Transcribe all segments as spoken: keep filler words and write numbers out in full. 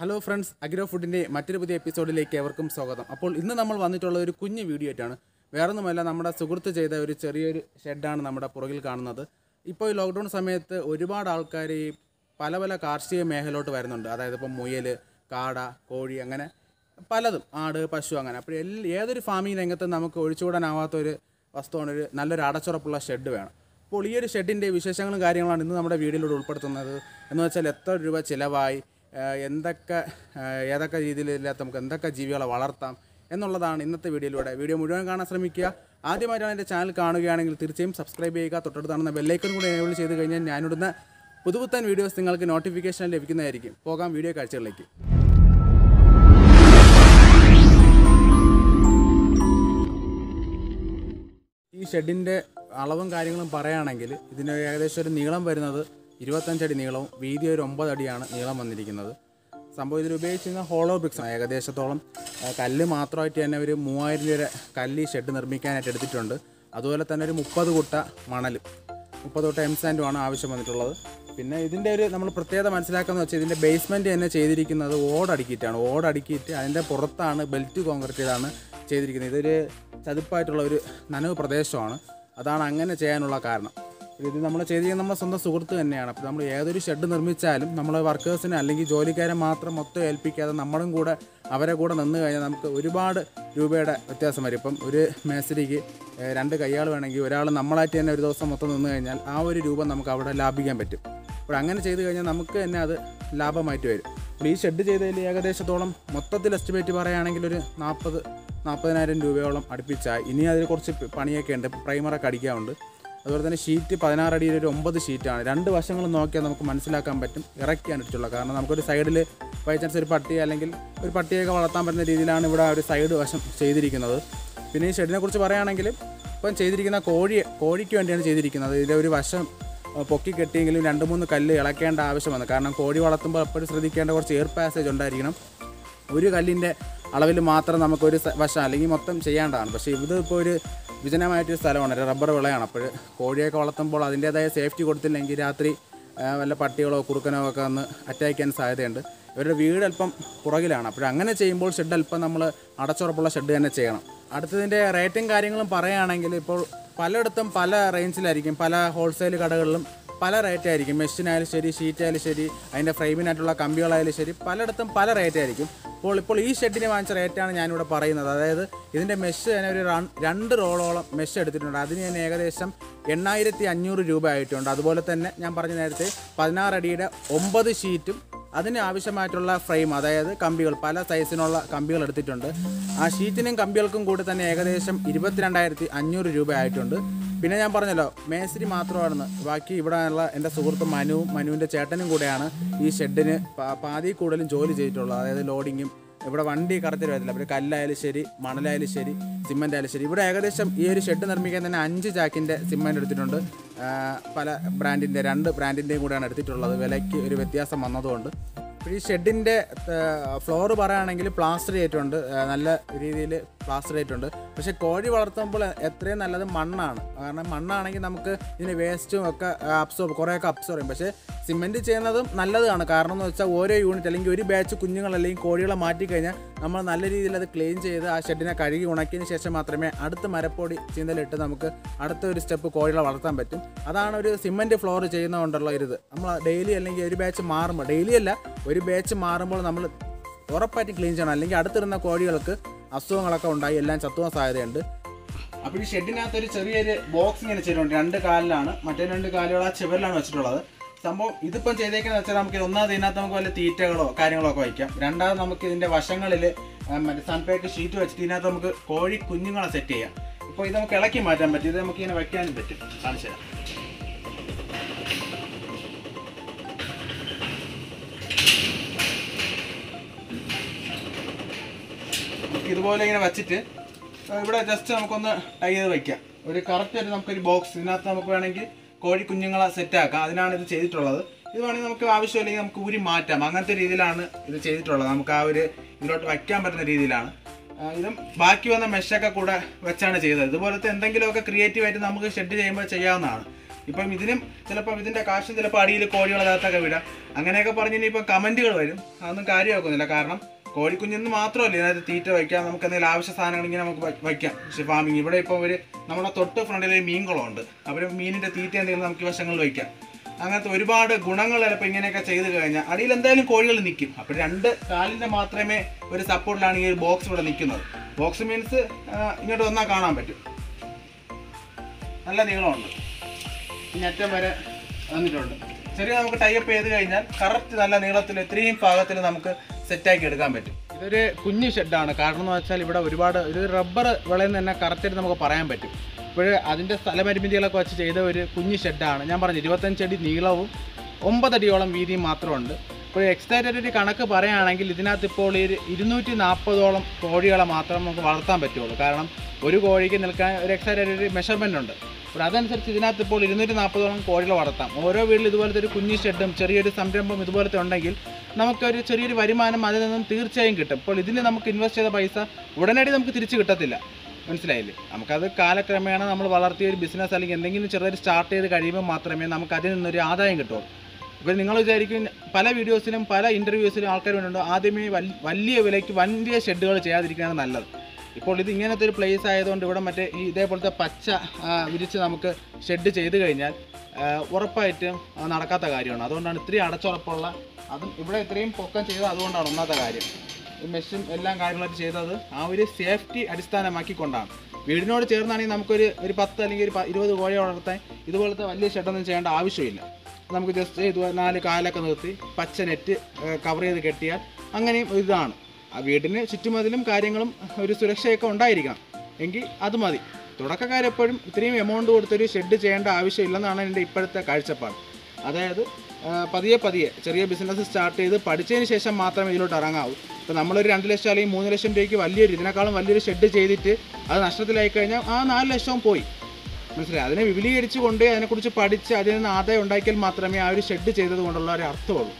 Hello friends, agro ഫുഡിൻ്റെ മറ്റൊരു പുതിയ എപ്പിസോഡിലേക്ക് ഏവർക്കും സ്വാഗതം. അപ്പോൾ ഇന്ന് നമ്മൾ വന്നിട്ടുള്ള ഒരു കുഞ്ഞു വീഡിയോ ആയിട്ടാണ്. വേറൊന്നുമല്ല, നമ്മുടെ സുഹൃത്ത് ചെയ്ത ഒരു ചെറിയൊരു ഷെഡാണ് നമ്മുടെ പുറകിൽ കാണുന്നത്. ഇപ്പോൾ ഈ ലോക്ക്ഡൗൺ സമയത്ത് ഒരുപാട് ആൾക്കാർ ഈ പല പല കാർഷിക മേഖലയിലോട്ട് വരുന്നുണ്ട്. അതായത് ഇപ്പം മുയൽ, കാട, കോഴി, അങ്ങനെ പലതും, ആട്, പശു, അങ്ങനെ. അപ്പോൾ ഏതൊരു ഫാമിംഗ് രംഗത്ത് നമുക്ക് ഒഴിച്ചുകൂടാനാവാത്തൊരു വസ്തുവാണ് ഒരു നല്ലൊരു അടച്ചുറപ്പുള്ള ഷെഡ് വേണം. അപ്പോൾ ഈ ഒരു ഷെഡിൻ്റെ വിശേഷങ്ങളും കാര്യങ്ങളാണ് ഇന്ന് നമ്മുടെ വീഡിയോയിലൂടെ ഉൾപ്പെടുത്തുന്നത്. എന്ന് വെച്ചാൽ എത്ര രൂപ ചിലവായി, എന്തൊക്കെ ഏതൊക്കെ രീതിയിലില്ലാത്ത നമുക്ക് എന്തൊക്കെ ജീവികളെ വളർത്താം എന്നുള്ളതാണ് ഇന്നത്തെ വീഡിയോയിലൂടെ. വീഡിയോ മുഴുവൻ കാണാൻ ശ്രമിക്കുക. ആദ്യമായിട്ടാണ് എൻ്റെ ചാനൽ കാണുകയാണെങ്കിൽ തീർച്ചയായും സബ്സ്ക്രൈബ് ചെയ്യുക. തൊട്ടടുത്താണെന്ന ബെല്ലൈക്കൺ കൂടി എനേബിൾ ചെയ്ത് കഴിഞ്ഞാൽ ഞാനിടുന്ന പുതുപുത്തൻ വീഡിയോസ് നിങ്ങൾക്ക് നോട്ടിഫിക്കേഷൻ ലഭിക്കുന്നതായിരിക്കും. പോകാം വീഡിയോ കാഴ്ചകളിലേക്ക്. ഈ ഷെഡിൻ്റെ അളവും കാര്യങ്ങളും പറയുകയാണെങ്കിൽ ഇതിന് ഏകദേശം ഒരു നീളം വരുന്നത് ഇരുപത്തഞ്ചടി നീളവും വീതി ഒരു ഒമ്പത് അടിയാണ് നീളം വന്നിരിക്കുന്നത്. സംഭവം ഇതിൽ ഉപയോഗിച്ചിരുന്ന ഹോളോ ബ്രിക്സാണ്. ഏകദേശത്തോളം കല്ല് മാത്രമായിട്ട് തന്നെ ഒരു മൂവായിരം രൂപ കല്ല് ഈ ഷെഡ് നിർമ്മിക്കാനായിട്ട് എടുത്തിട്ടുണ്ട്. അതുപോലെ തന്നെ ഒരു മുപ്പത് കുട്ട മണലും മുപ്പത് കുട്ട എം സാൻഡുമാണ് ആവശ്യം വന്നിട്ടുള്ളത്. പിന്നെ ഇതിൻ്റെ ഒരു നമ്മൾ പ്രത്യേകത മനസ്സിലാക്കുന്നത് വെച്ചാൽ ഇതിൻ്റെ ബേസ്മെൻറ്റ് തന്നെ ചെയ്തിരിക്കുന്നത് ഓടടുക്കിയിട്ടാണ്. ഓടടുക്കിയിട്ട് അതിൻ്റെ പുറത്താണ് ബെൽറ്റ് കോൺക്രീറ്റ് ചെയ്താണ് ചെയ്തിരിക്കുന്നത്. ഇതൊരു ചതുപ്പായിട്ടുള്ള ഒരു നനവ് പ്രദേശമാണ്. അതാണ് അങ്ങനെ ചെയ്യാനുള്ള കാരണം. ഇത് നമ്മൾ ചെയ്തിരിക്കുന്നത് നമ്മുടെ സ്വന്തം സുഹൃത്ത് തന്നെയാണ്. അപ്പോൾ നമ്മൾ ഏതൊരു ഷെഡ് നിർമ്മിച്ചാലും നമ്മൾ വർക്കേഴ്സിനെ അല്ലെങ്കിൽ ജോലിക്കാരെ മാത്രം മൊത്തം ഏൽപ്പിക്കാതെ നമ്മളും കൂടെ അവരെ കൂടെ നിന്ന് കഴിഞ്ഞാൽ നമുക്ക് ഒരുപാട് രൂപയുടെ വ്യത്യാസം വരും. ഇപ്പം ഒരു മേസ്തിരിക്ക് രണ്ട് കയ്യാൾ വേണമെങ്കിൽ ഒരാൾ നമ്മളായിട്ട് തന്നെ ഒരു ദിവസം മൊത്തം നിന്ന് കഴിഞ്ഞാൽ ആ ഒരു രൂപ നമുക്ക് അവിടെ ലാഭിക്കാൻ പറ്റും. അപ്പോൾ അങ്ങനെ ചെയ്ത് കഴിഞ്ഞാൽ നമുക്ക് തന്നെ അത് ലാഭമായിട്ട് വരും. അപ്പോൾ ഈ ഷെഡ് ചെയ്തതിൽ ഏകദേശത്തോളം മൊത്തത്തിൽ എസ്റ്റിമേറ്റ് പറയുകയാണെങ്കിൽ ഒരു നാൽപ്പത് നാൽപ്പതിനായിരം രൂപയോളം അടുപ്പിച്ചായി. ഇനി അതിൽ കുറച്ച് പണിയൊക്കെ ഉണ്ട്. പ്രൈമറൊക്കെ അടിക്കാറുണ്ട്. അതുപോലെ തന്നെ ഷീറ്റ് പതിനാറ് അടിയിൽ ഒരു ഒമ്പത് ഷീറ്റാണ്. രണ്ട് വശങ്ങളും നോക്കിയാൽ നമുക്ക് മനസ്സിലാക്കാൻ പറ്റും ഇറക്കിയാണിട്ടുള്ളത്. കാരണം നമുക്കൊരു സൈഡിൽ ബൈ ചാൻസ് ഒരു പട്ടി അല്ലെങ്കിൽ ഒരു പട്ടിയൊക്കെ വളർത്താൻ പറ്റുന്ന രീതിയിലാണ് ഇവിടെ ഒരു സൈഡ് വശം ചെയ്തിരിക്കുന്നത്. പിന്നെ ഈ ഷെഡിനെ കുറിച്ച് പറയുകയാണെങ്കിൽ ഇപ്പം ചെയ്തിരിക്കുന്ന കോഴി കോഴിക്ക് വേണ്ടിയാണ് ചെയ്തിരിക്കുന്നത്. ഇതിൻ്റെ ഒരു വശം പൊക്കി കെട്ടിയെങ്കിലും രണ്ട് മൂന്ന് കല്ല് ഇളക്കേണ്ട ആവശ്യം വന്നു. കാരണം കോഴി വളർത്തുമ്പോൾ എപ്പോഴും ശ്രദ്ധിക്കേണ്ട കുറച്ച് എയർ പാസേജ് ഉണ്ടായിരിക്കണം. ഒരു കല്ലിൻ്റെ അളവിൽ മാത്രം നമുക്കൊരു വശം അല്ലെങ്കിൽ മൊത്തം ചെയ്യേണ്ടതാണ്. പക്ഷേ ഇതിപ്പോൾ ഒരു വിജനമായിട്ടൊരു സ്ഥലമാണ്, റബ്ബർ വിളയാണ്. അപ്പോൾ കോഴിയൊക്കെ വളർത്തുമ്പോൾ അതിൻ്റേതായ സേഫ്റ്റി കൊടുത്തില്ലെങ്കിൽ രാത്രി വല്ല പട്ടികളോ കുറുക്കനോ ഒക്കെ ഒന്ന് അറ്റാക്ക് ചെയ്യാൻ സാധ്യതയുണ്ട്. ഇവരുടെ വീട് അല്പം പുറകിലാണ്. അപ്പോൾ അങ്ങനെ ചെയ്യുമ്പോൾ ഷെഡ് അല്പം നമ്മൾ അടച്ചുറപ്പുള്ള ഷെഡ് തന്നെ ചെയ്യണം. അടുത്തതിൻ്റെ റേറ്റും കാര്യങ്ങളും പറയുകയാണെങ്കിൽ ഇപ്പോൾ പലയിടത്തും പല റേഞ്ചിലായിരിക്കും. പല ഹോൾസെയിൽ കടകളിലും പല റേറ്റ് ആയിരിക്കും. മെഷീനായാലും ശരി, ഷീറ്റായാലും ശരി, അതിൻ്റെ ഫ്രെയിമിനായിട്ടുള്ള കമ്പികളായാലും ശരി, പലയിടത്തും പല റേറ്റ് ആയിരിക്കും. അപ്പോൾ ഇപ്പോൾ ഈ ഷെഡിന് വാങ്ങിച്ച റേറ്റാണ് ഞാനിവിടെ പറയുന്നത്. അതായത് ഇതിൻ്റെ മെഷ് തന്നെ ഒരു രണ്ട് റോളോളം മെഷ് എടുത്തിട്ടുണ്ട്. അതിന് തന്നെ ഏകദേശം എണ്ണായിരത്തി അഞ്ഞൂറ് രൂപ ആയിട്ടുണ്ട്. അതുപോലെ തന്നെ ഞാൻ പറഞ്ഞ നേരത്തെ പതിനാറ് അടിയുടെ ഒമ്പത് ഷീറ്റും അതിന് ആവശ്യമായിട്ടുള്ള ഫ്രെയിം, അതായത് കമ്പികൾ, പല സൈസിനുള്ള കമ്പികൾ എടുത്തിട്ടുണ്ട്. ആ ഷീറ്റിനും കമ്പികൾക്കും കൂടി തന്നെ ഏകദേശം ഇരുപത്തിരണ്ടായിരത്തി അഞ്ഞൂറ് രൂപ ആയിട്ടുണ്ട്. പിന്നെ ഞാൻ പറഞ്ഞല്ലോ മേസ്തിരി മാത്രമാണെന്ന്. ബാക്കി ഇവിടെ ഉള്ള എൻ്റെ സുഹൃത്ത് മനുവും മനുവിൻ്റെ ചേട്ടനും കൂടെയാണ് ഈ ഷെഡിന് പാതി കൂടുതലും ജോലി ചെയ്തിട്ടുള്ളത്. അതായത് ലോഡിങ്ങും ഇവിടെ വണ്ടി കറക്റ്റ് വരത്തില്ല. അപ്പോൾ കല്ലായാലും ശരി, മണലായാലും ശരി, സിമൻ്റ് ആയാലും ശരി. ഇവിടെ ഏകദേശം ഈ ഒരു ഷെഡ് നിർമ്മിക്കാൻ തന്നെ അഞ്ച് ചാക്കിൻ്റെ സിമൻ്റ് എടുത്തിട്ടുണ്ട്. പല ബ്രാൻഡിൻ്റെ രണ്ട് ബ്രാൻഡിൻ്റെയും കൂടെയാണ് എടുത്തിട്ടുള്ളത്. വിലയ്ക്ക് ഒരു വ്യത്യാസം വന്നതുകൊണ്ട്. ഈ ഷെഡിൻ്റെ ഫ്ലോറ് പറയുകയാണെങ്കിൽ പ്ലാസ്റ്റർ ചെയ്തിട്ടുണ്ട്, നല്ല രീതിയിൽ പ്ലാസ്റ്റർ ചെയ്തിട്ടുണ്ട്. പക്ഷേ കോഴി വളർത്തുമ്പോൾ എത്രയും നല്ലത് മണ്ണാണ്. കാരണം മണ്ണാണെങ്കിൽ നമുക്ക് ഇതിന് വേസ്റ്റും ഒക്കെ അബ്സോർബ് കുറേയൊക്കെ അബ്സോർബ് ചെയ്യും. പക്ഷേ സിമെൻറ്റ് ചെയ്യുന്നതും നല്ലതാണ്. കാരണം എന്ന് വെച്ചാൽ ഓരോ യൂണിറ്റ് അല്ലെങ്കിൽ ഒരു ബാച്ച് കുഞ്ഞുങ്ങൾ അല്ലെങ്കിൽ കോഴികളെ മാറ്റിക്കഴിഞ്ഞാൽ നമ്മൾ നല്ല രീതിയിൽ അത് ക്ലീൻ ചെയ്ത് ആ ഷെഡിനെ കഴുകി ഉണക്കിയതിന് ശേഷം മാത്രമേ അടുത്ത മരപ്പൊടി ചീന്തലിട്ട് നമുക്ക് അടുത്ത ഒരു സ്റ്റെപ്പ് കോഴികളെ വളർത്താൻ പറ്റും. അതാണ് ഒരു സിമെൻറ്റ് ഫ്ലോർ ചെയ്യുന്നതുകൊണ്ടുള്ള ഒരു ഇത്. നമ്മൾ ഡെയിലി അല്ലെങ്കിൽ ഒരു ബാച്ച് മാറുമ്പോൾ, ഡെയിലി അല്ല, ഒരു ബാച്ച് മാറുമ്പോൾ നമ്മൾ ഉറപ്പായിട്ട് ക്ലീൻ ചെയ്യണം. അല്ലെങ്കിൽ അടുത്തിരുന്ന കോഴികൾക്ക് അസുഖങ്ങളൊക്കെ ഉണ്ടായി എല്ലാം ചത്തുവാൻ സാധ്യതയുണ്ട്. അപ്പോൾ ഈ ഷെഡിനകത്തൊരു ചെറിയൊരു ബോക്സ് ഇങ്ങനെ ചെയ്തിട്ടുണ്ട്. രണ്ട് കാലിലാണ്, മറ്റേ രണ്ട് കാലുകൾ ആ ചുവരിലാണ് വെച്ചിട്ടുള്ളത്. സംഭവം ഇതിപ്പം ചെയ്തേക്കെന്ന് വെച്ചാൽ നമുക്ക് ഒന്നാമത് ഇതിനകത്ത് നമുക്ക് വല്ല തീറ്റകളോ കാര്യങ്ങളോ ഒക്കെ വയ്ക്കാം. രണ്ടാമത് നമുക്ക് ഇതിൻ്റെ വശങ്ങളിൽ മറ്റേ സൺപേക്ക് ഷീറ്റ് വെച്ചിട്ട് ഇതിനകത്ത് നമുക്ക് കോഴി കുഞ്ഞുങ്ങളെ സെറ്റ് ചെയ്യാം. ഇപ്പോൾ ഇത് നമുക്ക് ഇളക്കി മാറ്റാൻ പറ്റും. ഇത് നമുക്ക് ഇങ്ങനെ വയ്ക്കാനും പറ്റും. കാണിച്ചു തരാം. ഇതുപോലെ ഇങ്ങനെ വെച്ചിട്ട് ഇവിടെ ജസ്റ്റ് നമുക്കൊന്ന് ടൈ ചെയ്ത് വയ്ക്കാം. ഒരു കറക്റ്റായിട്ട് നമുക്കൊരു ബോക്സ് ഇതിനകത്ത് നമുക്ക് വേണമെങ്കിൽ കോഴി കുഞ്ഞുങ്ങളെ സെറ്റാക്കാം. അതിനാണ് ഇത് ചെയ്തിട്ടുള്ളത്. ഇത് വേണമെങ്കിൽ നമുക്ക് ആവശ്യമില്ലെങ്കിൽ നമുക്ക് ഊരി മാറ്റാം. അങ്ങനത്തെ രീതിയിലാണ് ഇത് ചെയ്തിട്ടുള്ളത്. നമുക്ക് ആ ഒരു ഇതിലോട്ട് വയ്ക്കാൻ പറ്റുന്ന രീതിയിലാണ്. ഇതും ബാക്കി വന്ന മെഷൊക്കെ കൂടെ വെച്ചാണ് ചെയ്തത്. ഇതുപോലത്തെ എന്തെങ്കിലുമൊക്കെ ക്രിയേറ്റീവായിട്ട് നമുക്ക് ഷെഡ് ചെയ്യുമ്പോൾ ചെയ്യാവുന്നതാണ്. ഇപ്പം ഇതിനും ചിലപ്പോൾ ഇതിൻ്റെ കാശും ചിലപ്പോൾ അടിയിൽ കോഴികളകത്തൊക്കെ വിടാം. അങ്ങനെയൊക്കെ പറഞ്ഞ് ഇനിയിപ്പോൾ കമൻറ്റുകൾ വരും. അതൊന്നും കാര്യമാക്കുന്നില്ല. കാരണം കോഴിക്കുഞ്ഞെന്ന് മാത്രമല്ല ഇതിനകത്ത് തീറ്റ വയ്ക്കാം, നമുക്ക് എന്തെങ്കിലും ആവശ്യ സാധനങ്ങൾ ഇങ്ങനെ നമുക്ക് വയ്ക്കാം. പക്ഷേ ഫാമിങ് ഇവിടെ ഇപ്പോൾ ഒരു നമ്മുടെ തൊട്ട് ഫ്രണ്ടിൽ മീൻകുളമുണ്ട്. അവർ മീനിൻ്റെ തീറ്റ എന്തെങ്കിലും നമുക്ക് വശങ്ങളിൽ വയ്ക്കാം. അങ്ങനത്തെ ഒരുപാട് ഗുണങ്ങൾ ചിലപ്പോൾ ഇങ്ങനെയൊക്കെ ചെയ്ത് കഴിഞ്ഞാൽ അടിയിൽ എന്തായാലും കോഴികൾ നിൽക്കും. അപ്പോൾ രണ്ട് കാലിൻ്റെ മാത്രമേ ഒരു സപ്പോർട്ടിലാണ് ഈ ഒരു ബോക്സ് ഇവിടെ നിൽക്കുന്നത്. ബോക്സ് മീൻസ് ഇങ്ങോട്ട് വന്നാൽ കാണാൻ പറ്റും. നല്ല നീളമുണ്ട്, ഇങ്ങറ്റം വരെ വന്നിട്ടുണ്ട്. ചെറിയ നമുക്ക് ടൈപ്പ് ചെയ്ത് കഴിഞ്ഞാൽ കറക്റ്റ് നല്ല നീളത്തിൽ ഇത്രയും ഭാഗത്തിൽ നമുക്ക് സെറ്റാക്കി എടുക്കാൻ പറ്റും. ഇതൊരു കുഞ്ഞു ഷെഡാണ്. കാരണം എന്ന് വെച്ചാൽ ഇവിടെ ഒരുപാട് ഒരു റബ്ബർ വിളയെന്ന് തന്നെ കറക്റ്റായിട്ട് നമുക്ക് പറയാൻ പറ്റും. ഇപ്പോൾ അതിൻ്റെ സ്ഥലപരിമിതികളൊക്കെ വെച്ച് ചെയ്ത ഒരു കുഞ്ഞു ഷെഡാണ്. ഞാൻ പറഞ്ഞു ഇരുപത്തഞ്ചടി നീളവും ഒമ്പതടിയോളം വീതിയും മാത്രമുണ്ട്. ഇപ്പോൾ എക്സ്ട്രാ ഒരു കണക്ക് പറയുകയാണെങ്കിൽ ഇതിനകത്ത് ഇപ്പോൾ ഒരു ഇരുന്നൂറ്റി നാൽപ്പതോളം കോഴികളെ മാത്രം നമുക്ക് വളർത്താൻ പറ്റുള്ളൂ. കാരണം ഒരു കോഴിക്ക് നിൽക്കാൻ ഒരു എക്സ്ട്രാ ഒരു മെഷർമെൻ്റ് ഉണ്ട്. അപ്പോൾ അതനുസരിച്ച് ഇതിനകത്ത് ഇപ്പോൾ ഇരുന്നൂറ്റി നാൽപ്പതോളം കോഴികളെ വളർത്താം. ഓരോ വീട്ടിൽ ഇതുപോലത്തെ ഒരു കുഞ്ഞു ഷെഡും ചെറിയൊരു സംരംഭം ഇതുപോലത്തെ ഉണ്ടെങ്കിൽ നമുക്കൊരു ചെറിയൊരു വരുമാനം അതിൽ നിന്നും തീർച്ചയായും കിട്ടും. ഇപ്പോൾ ഇതിന് നമുക്ക് ഇൻവെസ്റ്റ് ചെയ്ത പൈസ ഉടനടി നമുക്ക് തിരിച്ച് കിട്ടത്തില്ല. മനസ്സിലായില്ലേ? നമുക്കത് കാലക്രമേണ നമ്മൾ വളർത്തിയ ഒരു ബിസിനസ് അല്ലെങ്കിൽ എന്തെങ്കിലും ചെറുതായിട്ട് സ്റ്റാർട്ട് ചെയ്ത് കഴിയുമ്പോൾ മാത്രമേ നമുക്ക് അതിൽ നിന്നൊരു ആദായം കിട്ടുള്ളൂ. ഇപ്പോൾ നിങ്ങൾ വിചാരിക്കും പല വീഡിയോസിലും പല ഇൻ്റർവ്യൂസിലും ആൾക്കാർ വേണ്ടുണ്ട് ആദ്യമേ വലിയ വിലയ്ക്ക് വലിയ ഷെഡുകൾ ചെയ്യാതിരിക്കുകയാണ് നല്ലത്. ഇപ്പോൾ ഇത് ഇങ്ങനത്തെ ഒരു പ്ലേസ് ആയതുകൊണ്ട് ഇവിടെ മറ്റേ ഈ ഇതേപോലത്തെ പച്ച വിരിച്ച് നമുക്ക് ഷെഡ് ചെയ്ത് കഴിഞ്ഞാൽ ഉറപ്പായിട്ടും നടക്കാത്ത കാര്യമാണ്. അതുകൊണ്ടാണ് ഇത്രയും അടച്ചുറപ്പുള്ള അതും ഇവിടെ ഇത്രയും പൊക്കം ചെയ്തത്. അതുകൊണ്ടാണ് ഒന്നാമത്തെ കാര്യം. ഈ മെഷും എല്ലാം കാര്യങ്ങളായിട്ട് ചെയ്തത് ആ ഒരു സേഫ്റ്റി അടിസ്ഥാനമാക്കിക്കൊണ്ടാണ്. വീടിനോട് ചേർന്നാണെങ്കിൽ നമുക്കൊരു ഒരു പത്ത് അല്ലെങ്കിൽ ഒരു ഇരുപത് കോഴി വളർത്താൻ ഇതുപോലത്തെ വലിയ ഷെഡൊന്നും ചെയ്യേണ്ട ആവശ്യമില്ല. നമുക്ക് ജസ്റ്റ് ഇത് നാല് കാലൊക്കെ നിർത്തി പച്ച നെറ്റ് കവർ ചെയ്ത് കെട്ടിയാൽ അങ്ങനെയും ഇതാണ്. ആ വീടിന് ചുറ്റുമതിലും കാര്യങ്ങളും ഒരു സുരക്ഷയൊക്കെ ഉണ്ടായിരിക്കണം. എങ്കിൽ അത് മതി. തുടക്കക്കാരെപ്പോഴും ഇത്രയും എമൗണ്ട് കൊടുത്തൊരു ഷെഡ് ചെയ്യേണ്ട ആവശ്യമില്ലെന്നാണ് എൻ്റെ ഇപ്പോഴത്തെ കാഴ്ചപ്പാട്. അതായത് പതിയെ പതിയെ ചെറിയ ബിസിനസ് സ്റ്റാർട്ട് ചെയ്ത് പഠിച്ചതിന് ശേഷം മാത്രമേ ഇതിലോട്ട് ഇറങ്ങാവൂ. ഇപ്പോൾ നമ്മളൊരു രണ്ട് ലക്ഷം അല്ലെങ്കിൽ മൂന്ന് ലക്ഷം രൂപയ്ക്ക് വലിയൊരു ഇതിനേക്കാളും വലിയൊരു ഷെഡ് ചെയ്തിട്ട് അത് നഷ്ടത്തിലായി കഴിഞ്ഞാൽ ആ നാല് ലക്ഷവും പോയി. മനസ്സിലായി? അതിനെ വിപുലീകരിച്ച് കൊണ്ട് അതിനെക്കുറിച്ച് പഠിച്ച് അതിൽ നിന്ന് ആദായം ഉണ്ടാക്കിയാൽ മാത്രമേ ആ ഒരു ഷെഡ് ചെയ്തത് കൊണ്ടുള്ള ഒരു അർത്ഥമുള്ളൂ.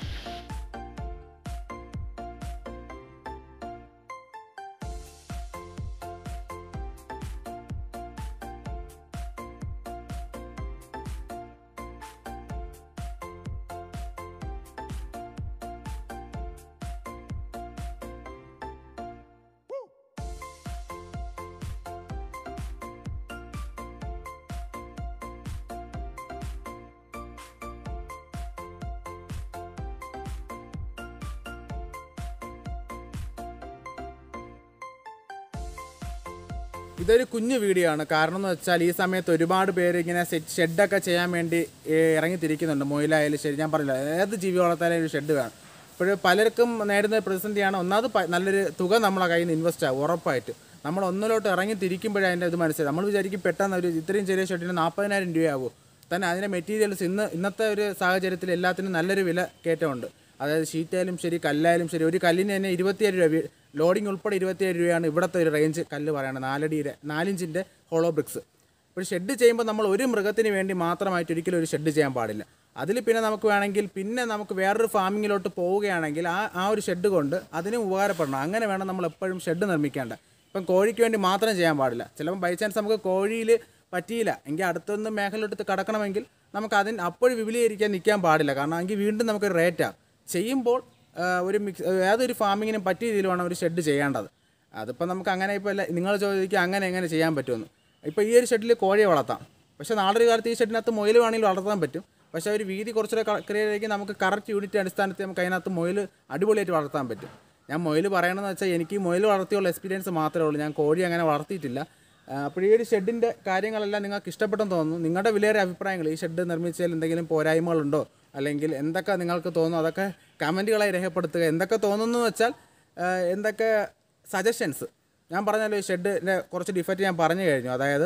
ഇതൊരു കുഞ്ഞു വീഡിയോ ആണ്. കാരണം എന്ന് വെച്ചാൽ ഈ സമയത്ത് ഒരുപാട് പേര് ഇങ്ങനെ സെറ്റ് ഷെഡൊക്കെ ചെയ്യാൻ വേണ്ടി ഇറങ്ങി തിരിക്കുന്നുണ്ട്. മൊയിലായാലും ശരി, ഞാൻ പറഞ്ഞില്ല ഏത് ജീവി വളർത്താനും ഒരു ഷെഡ് വേണം. ഇപ്പോൾ പലർക്കും നേടുന്ന പ്രതിസന്ധിയാണ്. ഒന്നാമത് നല്ലൊരു തുക നമ്മളെ കയ്യിൽ നിന്ന് ഇൻവെസ്റ്റ് ആകും ഉറപ്പായിട്ട്. നമ്മൾ ഒന്നിലോട്ട് ഇറങ്ങി തിരിക്കുമ്പോഴേ അതിൻ്റെ ഇത് മനസ്സിലായി. നമ്മൾ വിചാരിക്കും പെട്ടെന്ന് ഒരു ഇത്രയും ചെറിയ ഷെഡിന് നാൽപ്പതിനായിരം രൂപയാകുമോ തന്നെ. അതിൻ്റെ മെറ്റീരിയൽസ് ഇന്ന് ഇന്നത്തെ ഒരു സാഹചര്യത്തിൽ എല്ലാത്തിനും നല്ലൊരു വില കയറ്റമുണ്ട്. അതായത് ഷീറ്റായാലും ശരി കല്ലായാലും ശരി. ഒരു കല്ലിന് തന്നെ ഇരുപത്തിയേഴ് രൂപ ലോഡിങ് ഉൾപ്പെടെ ഇരുപത്തിയേഴ് രൂപയാണ് ഇവിടുത്തെ ഒരു റേഞ്ച് കല്ല് പറയുന്നത്. നാലടിയുടെ നാലിഞ്ചിൻ്റെ ഹോളോ ബ്രിക്സ്. ഒരു ഷെഡ് ചെയ്യുമ്പോൾ നമ്മൾ ഒരു മൃഗത്തിന് വേണ്ടി മാത്രമായിട്ട് ഒരിക്കലും ഒരു ഷെഡ് ചെയ്യാൻ പാടില്ല. അതിൽ പിന്നെ നമുക്ക് വേണമെങ്കിൽ പിന്നെ നമുക്ക് വേറൊരു ഫാമിങ്ങിലോട്ട് പോവുകയാണെങ്കിൽ ആ ആ ഒരു ഷെഡ് കൊണ്ട് അതിന് ഉപകാരപ്പെടണം. അങ്ങനെ വേണം നമ്മൾ എപ്പോഴും ഷെഡ് നിർമ്മിക്കേണ്ട. ഇപ്പം കോഴിക്ക് വേണ്ടി മാത്രം ചെയ്യാൻ പാടില്ല. ചിലപ്പം ബൈ ചാൻസ് നമുക്ക് കോഴിയിൽ പറ്റിയില്ല എങ്കിൽ അടുത്തൊന്ന് മേഖലയിലോട്ട് കടക്കണമെങ്കിൽ നമുക്ക് അതിന് അപ്പോഴും വിപുലീകരിക്കാൻ നിൽക്കാൻ പാടില്ല. കാരണം എങ്കിൽ വീണ്ടും നമുക്കൊരു റേറ്റാണ്. ചെയ്യുമ്പോൾ ഒരു മിക്സ് ഏതൊരു ഫാമിങ്ങിനും പറ്റിയ രീതിയിൽ വേണം ഒരു ഷെഡ് ചെയ്യേണ്ടത്. അതിപ്പോൾ നമുക്ക് അങ്ങനെ ഇപ്പോൾ അല്ല നിങ്ങൾ ചോദിക്കുക അങ്ങനെ എങ്ങനെ ചെയ്യാൻ പറ്റുമെന്ന്. ഇപ്പോൾ ഈ ഒരു ഷെഡിൽ കോഴിയെ വളർത്താം. പക്ഷേ നാളെ ഒരു കാലത്ത് ഈ ഷെഡിനകത്ത് മുയൽ വേണമെങ്കിൽ വളർത്താൻ പറ്റും. പക്ഷേ ഒരു വീതി കുറച്ചുകൂടെ ക്രിയയിലേക്ക് നമുക്ക് കറക്റ്റ് യൂണിറ്റ് അടിസ്ഥാനത്തിൽ നമുക്ക് അതിനകത്ത് മുയൽ അടിപൊളിയായിട്ട് വളർത്താൻ പറ്റും. ഞാൻ മുയൽ പറയണമെന്ന് വെച്ചാൽ എനിക്ക് മുയൽ വളർത്തിയുള്ള എക്സ്പീരിയൻസ് മാത്രമേ ഉള്ളൂ. ഞാൻ കോഴി അങ്ങനെ വളർത്തിയിട്ടില്ല. അപ്പോൾ ഈ ഒരു ഷെഡിൻ്റെ കാര്യങ്ങളെല്ലാം നിങ്ങൾക്ക് ഇഷ്ടപ്പെട്ടെന്ന് തോന്നുന്നു. നിങ്ങളുടെ വിലയേറിയ അഭിപ്രായങ്ങൾ ഈ ഷെഡ് നിർമ്മിച്ചതിൽ എന്തെങ്കിലും പോരായ്മകളുണ്ടോ അല്ലെങ്കിൽ എന്തൊക്കെ നിങ്ങൾക്ക് തോന്നുന്നു അതൊക്കെ കമൻറ്റുകളായി രേഖപ്പെടുത്തുക. എന്തൊക്കെ തോന്നുന്നു വെച്ചാൽ എന്തൊക്കെ സജഷൻസ്. ഞാൻ പറഞ്ഞല്ലോ ഈ ഷെഡിൻ്റെ കുറച്ച് ഡിഫക്റ്റ് ഞാൻ പറഞ്ഞു കഴിഞ്ഞു. അതായത്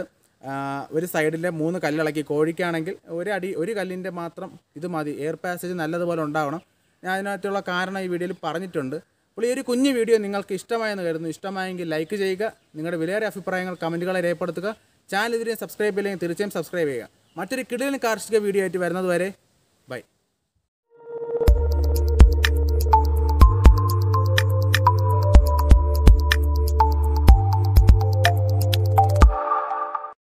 ഒരു സൈഡിലെ മൂന്ന് കല്ലിളക്കി കോഴിക്കാണെങ്കിൽ ഒരു അടി ഒരു കല്ലിൻ്റെ മാത്രം ഇത് മതി. എയർ പാസേജ് നല്ലതുപോലെ ഉണ്ടാവണം. ഞാൻ അതിനകത്തുള്ള കാരണം ഈ വീഡിയോയിൽ പറഞ്ഞിട്ടുണ്ട്. അപ്പോൾ ഈ ഒരു കുഞ്ഞു വീഡിയോ നിങ്ങൾക്ക് ഇഷ്ടമായെന്ന് കരുതുന്നു. ഇഷ്ടമായെങ്കിൽ ലൈക്ക് ചെയ്യുക. നിങ്ങളുടെ വിലയേറിയ അഭിപ്രായങ്ങൾ കമൻറ്റുകളെ രേഖപ്പെടുത്തുക. ചാനൽ ഇതിനെ സബ്സ്ക്രൈബ് ചെയ്യില്ലെങ്കിൽ തീർച്ചയായും സബ്സ്ക്രൈബ് ചെയ്യുക. മറ്റൊരു കിടിലൻ കാർഷിക വീഡിയോ ആയിട്ട് വരുന്നത് വരെ